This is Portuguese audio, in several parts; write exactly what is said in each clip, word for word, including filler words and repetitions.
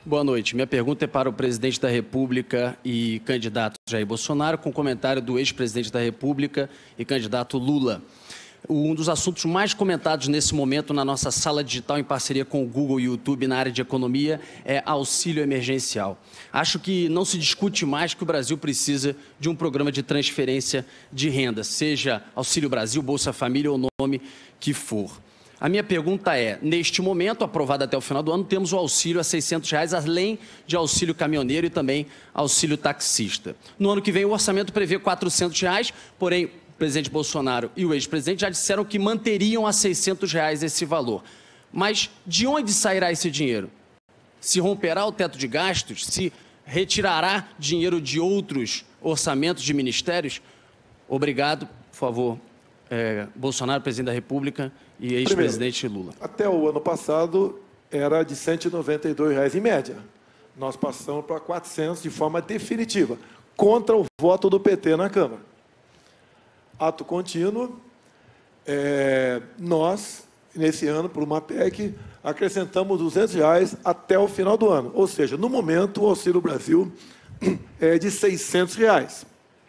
Boa noite. Minha pergunta é para o presidente da República e candidato Jair Bolsonaro, com comentário do ex-presidente da República e candidato Lula. Um dos assuntos mais comentados nesse momento na nossa sala digital, em parceria com o Google e o YouTube, na área de economia, é auxílio emergencial. Acho que não se discute mais que o Brasil precisa de um programa de transferência de renda, seja Auxílio Brasil, Bolsa Família ou nome que for. A minha pergunta é, neste momento, aprovado até o final do ano, temos o auxílio a seiscentos reais, além de auxílio caminhoneiro e também auxílio taxista. No ano que vem, o orçamento prevê quatrocentos reais, porém, o presidente Bolsonaro e o ex-presidente já disseram que manteriam a seiscentos reais esse valor. Mas de onde sairá esse dinheiro? Se romperá o teto de gastos? Se retirará dinheiro de outros orçamentos de ministérios? Obrigado, por favor, é, Bolsonaro, presidente da República, e ex-presidente Lula. Até o ano passado era de cento e noventa e dois reais em média. Nós passamos para quatrocentos de forma definitiva, contra o voto do P T na Câmara. Ato contínuo, é, nós, nesse ano, por uma P E C, acrescentamos duzentos reais até o final do ano. Ou seja, no momento, o Auxílio Brasil é de seiscentos reais.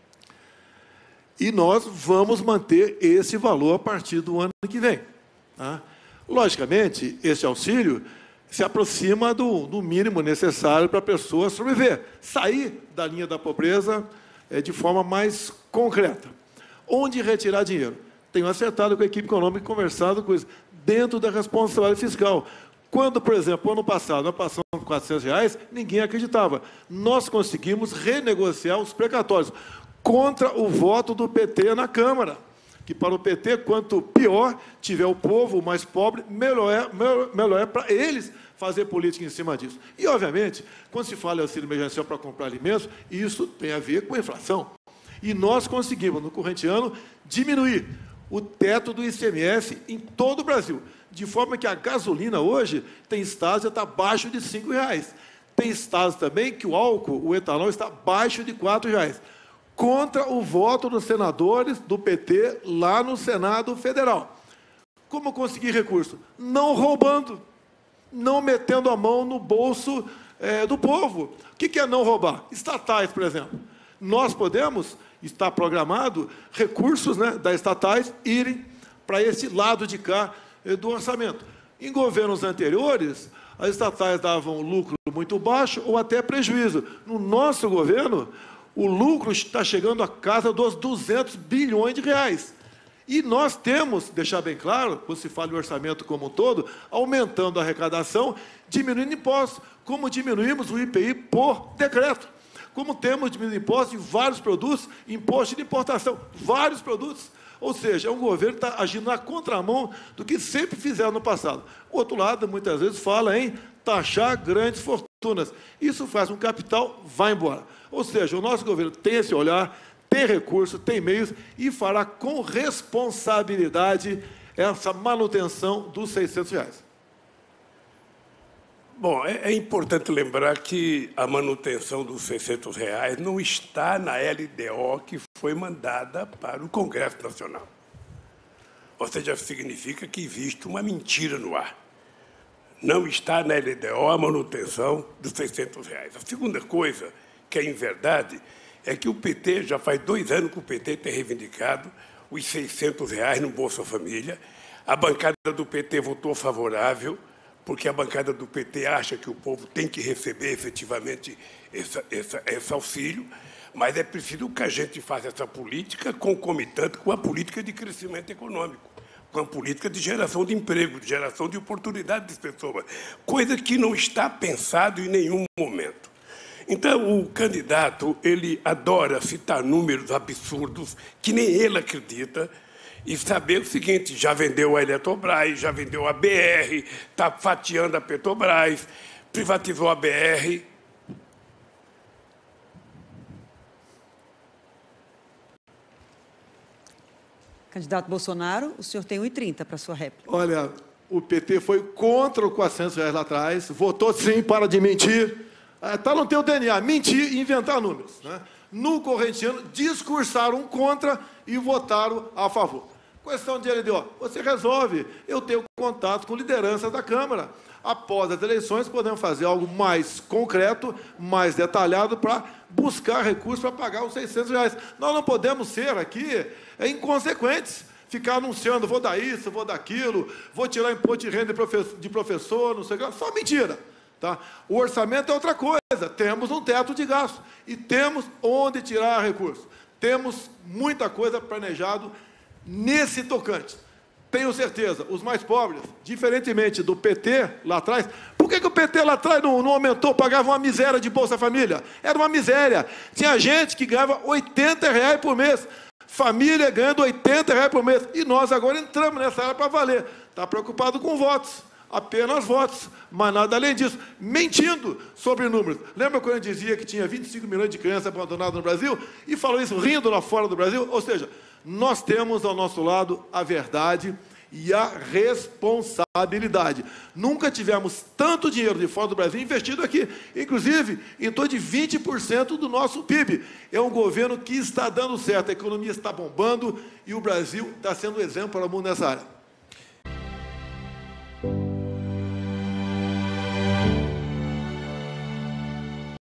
E nós vamos manter esse valor a partir do ano que vem. Tá? Logicamente, esse auxílio se aproxima do, do mínimo necessário para a pessoa sobreviver, sair da linha da pobreza é, de forma mais concreta. Onde retirar dinheiro? Tenho acertado com a equipe econômica e conversado com isso, dentro da responsabilidade fiscal. Quando, por exemplo, ano passado, nós passamos por quatrocentos reais, ninguém acreditava. Nós conseguimos renegociar os precatórios contra o voto do P T na Câmara. Que para o P T, quanto pior tiver o povo mais pobre, melhor é, melhor, melhor é para eles fazer política em cima disso. E, obviamente, quando se fala em auxílio emergencial para comprar alimentos, isso tem a ver com a inflação. E nós conseguimos, no corrente ano, diminuir o teto do I C M S em todo o Brasil, de forma que a gasolina hoje tem estados que está abaixo de cinco reais. Tem estados também que o álcool, o etanol, está abaixo de quatro reais. Contra o voto dos senadores do P T lá no Senado Federal. Como conseguir recurso? Não roubando, não metendo a mão no bolso é, do povo. O que é não roubar? Estatais, por exemplo. Nós podemos, está programado, recursos, né, das estatais irem para esse lado de cá é, do orçamento. Em governos anteriores, as estatais davam lucro muito baixo ou até prejuízo. No nosso governo, o lucro está chegando à casa dos duzentos bilhões de reais. E nós temos, deixar bem claro, quando se fala em orçamento como um todo, aumentando a arrecadação, diminuindo impostos, como diminuímos o I P I por decreto, como temos diminuído impostos em vários produtos, imposto de importação, vários produtos. Ou seja, é um governo que está agindo na contramão do que sempre fizeram no passado. O outro lado, muitas vezes, fala em taxar grandes fortunas. Isso faz com que o capital vá embora. Ou seja, o nosso governo tem esse olhar, tem recursos, tem meios e fará com responsabilidade essa manutenção dos seiscentos reais. Bom, é, é importante lembrar que a manutenção dos seiscentos reais não está na L D O que foi mandada para o Congresso Nacional. Ou seja, significa que existe uma mentira no ar. Não está na L D O a manutenção dos seiscentos reais. A segunda coisa, que é em verdade, é que o P T, já faz dois anos que o P T tem reivindicado os seiscentos reais no Bolsa Família. A bancada do P T votou favorável, porque a bancada do P T acha que o povo tem que receber efetivamente essa, essa, esse auxílio, mas é preciso que a gente faça essa política concomitante com a política de crescimento econômico, com a política de geração de emprego, de geração de oportunidades de pessoas, coisa que não está pensado em nenhum momento. Então, o candidato, ele adora citar números absurdos que nem ele acredita, e saber o seguinte, já vendeu a Eletrobras, já vendeu a B R, está fatiando a Petrobras, privatizou a B R. Candidato Bolsonaro, o senhor tem um e trinta para a sua réplica. Olha, o P T foi contra o quatrocentos reais lá atrás, votou sim para de mentir, está no teu D N A, mentir e inventar números. Né? No corrente ano, discursaram contra e votaram a favor. Questão de L D O, você resolve. Eu tenho contato com lideranças da Câmara. Após as eleições, podemos fazer algo mais concreto, mais detalhado, para buscar recursos para pagar os seiscentos reais. Nós não podemos ser aqui inconsequentes, ficar anunciando, vou dar isso, vou dar aquilo, vou tirar imposto de renda de professor, não sei o que, só mentira. Tá? O orçamento é outra coisa, temos um teto de gasto e temos onde tirar recursos. Temos muita coisa planejado nesse tocante. Tenho certeza, os mais pobres, diferentemente do P T lá atrás, por que, que o P T lá atrás não, não aumentou, pagava uma miséria de Bolsa Família? Era uma miséria. Tinha gente que ganhava oitenta reais por mês, família ganhando oitenta reais por mês, e nós agora entramos nessa área para valer. Está preocupado com votos, apenas votos, mas nada além disso, mentindo sobre números. Lembra quando eu dizia que tinha vinte e cinco milhões de crianças abandonadas no Brasil? E falou isso rindo lá fora do Brasil? Ou seja, nós temos ao nosso lado a verdade e a responsabilidade. Nunca tivemos tanto dinheiro de fora do Brasil investido aqui, inclusive em torno de vinte por cento do nosso P I B. É um governo que está dando certo, a economia está bombando e o Brasil está sendo exemplo para o mundo nessa área.